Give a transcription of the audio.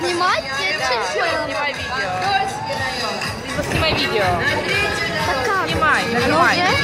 снимать? Я вообще не поняла. Снимай видео. Снимай видео. Так как? Снимай, Оно нажимай. уже?